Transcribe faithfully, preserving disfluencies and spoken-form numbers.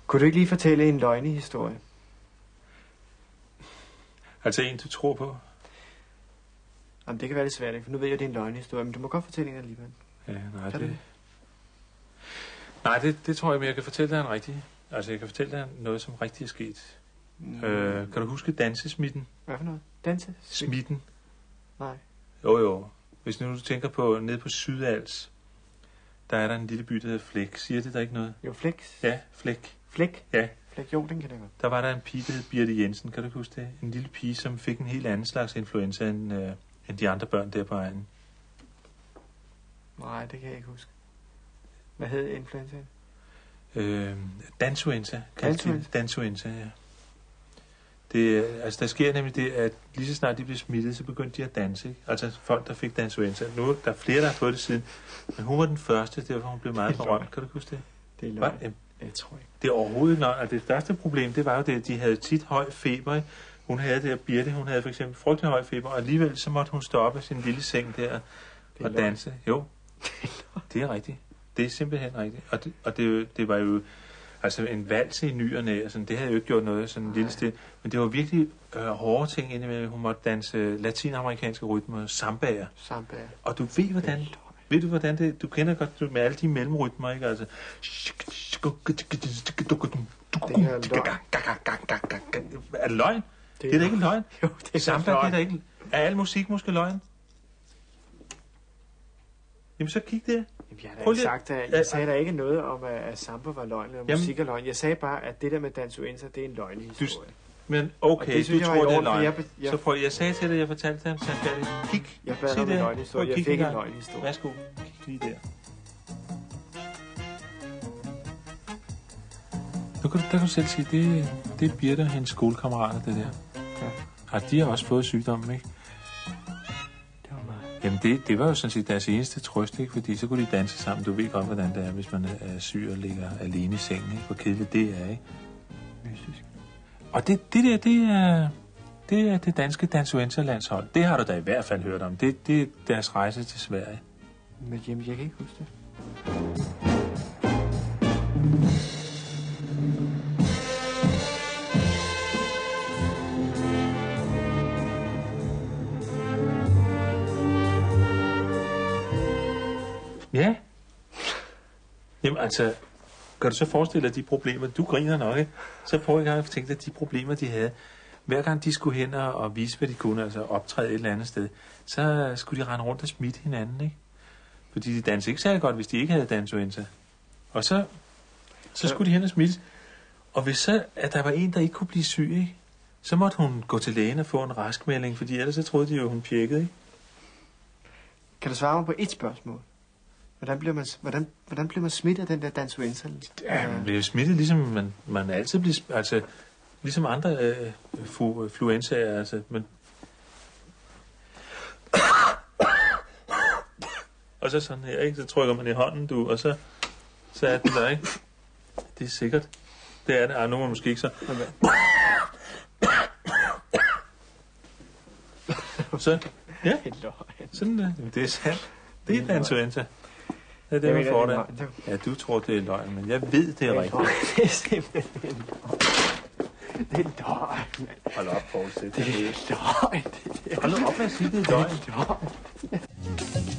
Kunne du ikke lige fortælle en løgnehistorie? Altså en, du tror på? Jamen, det kan være lidt svært, ikke? For nu ved jeg, at det er en løgnehistorie, men du må godt fortælle en alligevel. Ja, nej, kan det... Nej, det, det tror jeg, men jeg kan fortælle dig en rigtig... Altså, jeg kan fortælle dig noget, som rigtig er sket. Mm. Øh, kan du huske dansesmitten? Hvad for noget? Danse? Smitten? Nej. Jo, jo. Hvis nu du tænker på, nede på Sydals, der er der en lille by, der hedder Flæk. Siger det der ikke noget? Jo, Flæk. Ja, Flæk. Flæk? Ja. Flæk, jo, den kan jeg godt. Der var der en pige, der hed Birte Jensen. Kan du huske det? En lille pige, som fik en helt anden slags influenza end, øh, end de andre børn der på egnen. Nej, det kan jeg ikke huske. Hvad hed influenzaen? Øh, dansuenza. Dansuenza? Dansuenza, ja. Det, altså, der sker nemlig det, at lige så snart de blev smittet, så begyndte de at danse, ikke? Altså folk, der fik dansuenza. Nu der er flere, der har fået det siden. Men hun var den første, derfor hun blev meget berømt. Kan du huske det? Det er løgn. Jeg tror ikke. Det er overhovedet ikke løgn. Det største problem, det var jo det, at de havde tit høj feber, ikke? Hun havde det, og Birte, hun havde for eksempel frygtelig høj feber, og alligevel så måtte hun stå op af sin lille seng der og danse. Jo, det er rigtigt. Det er simpelthen rigtigt. Og det, og det, det var jo altså en valse i ny og næ, altså, det havde jo ikke gjort noget sådan en lille sted. Men det var virkelig øh, hårde ting indimellem. Hun måtte danse latinamerikanske rytmer, sambaer. Sambaer. Og du ved, hvordan, ved du, hvordan det, du kender godt du, med alle de mellemrytmer, ikke? Altså, er det løgn? Det er da ikke løgn. Jo, det er samba, det er da ikke. Er al musik måske løgn? Jamen så kig der. Jamen, jeg har da ikke sagt, at jeg sagde da ikke noget om, at samba var løgn eller musik er løgn. Jeg sagde bare, at det der med dansuenza, det er en løgnehistorie. Du, men okay, det, du tror, det er løgn. Jeg, jeg, så prøv, jeg sagde til dig, jeg fortalte dig, så færdig. Kig. Jeg bad om en løgnehistorie. Jeg fik en løgnehistorie. Værsgo, kig lige der. Nu kan du, der kan du selv sige, det, det er Birte og hendes skolekammerater, det der. Ja. Og de har også fået sygdommen, ikke? Det var meget. Jamen, det, det var jo sådan set deres eneste trøst, ikke? Fordi så kunne de danse sammen. Du ved godt, hvordan det er, hvis man er syg og ligger alene i sengen, ikke? Hvor kedeligt det er, ikke? Mystisk. Og det, det der, det er, det er det danske dansuenza-landshold. Det har du da i hvert fald hørt om. Det, det er deres rejse til Sverige. Men jamen, jeg kan ikke huske det. Ja. Jamen altså, kan du så forestille dig de problemer, du griner nok, ikke? Så prøv ikke at tænke dig de problemer, de havde. Hver gang de skulle hen og vise, hvad de kunne, altså optræde et eller andet sted, så skulle de rende rundt og smitte hinanden, ikke? Fordi de dansede ikke særlig godt, hvis de ikke havde dansuenza. Og så, så skulle de hen og smitte. Og hvis så, at der var en, der ikke kunne blive syg, ikke? Så måtte hun gå til lægen og få en raskmelding, fordi ellers så troede de jo, hun pjekkede, ikke? Kan du svare mig på et spørgsmål? Hvordan bliver man, hvordan, hvordan bliver man smittet af den der dansuenza? Ja, man bliver smittet, ligesom man, man altid bliver smittet. Altså, ligesom andre øh, flu, fluenzaer, altså. Men... og så sådan her, ikke? Så trykker man i hånden, du, og så, så er den der, ikke? Det er sikkert. Det er det. Ej, nu må man måske ikke så... så, ja. Sådan der. Det er sandt. Det er dansuenza. Ja, det er det, for dig. Ja, du tror, det er løgn, men jeg ved, det er rigtigt. Det er simpelthen det er løgn. Hold op, Poul. Det er løgn. Hold op med at sige, det er løgn. Det er løgn.